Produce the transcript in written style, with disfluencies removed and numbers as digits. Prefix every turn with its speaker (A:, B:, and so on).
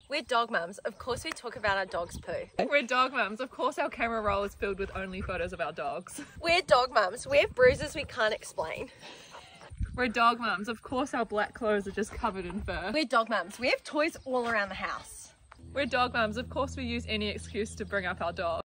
A: We're dog mums. Of course we talk about our dog's poo.
B: We're dog mums. Of course our camera roll is filled with only photos of our dogs.
A: We're dog mums. We have bruises we can't explain.
B: We're dog mums. Of course our black clothes are just covered in fur.
A: We're dog mums. We have toys all around the house.
B: We're dog mums. Of course we use any excuse to bring up our dog.